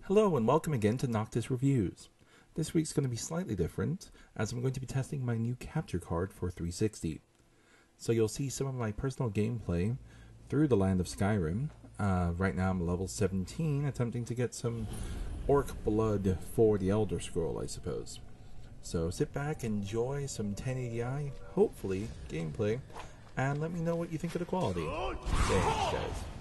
Hello and welcome again to Noctis Reviews. This week's going to be slightly different, as I'm going to be testing my new capture card for 360. So you'll see some of my personal gameplay through the land of Skyrim. Right now I'm level 17, attempting to get some orc blood for the Elder Scroll, I suppose. So sit back, enjoy some 1080i, hopefully, gameplay, and let me know what you think of the quality. Thanks, guys.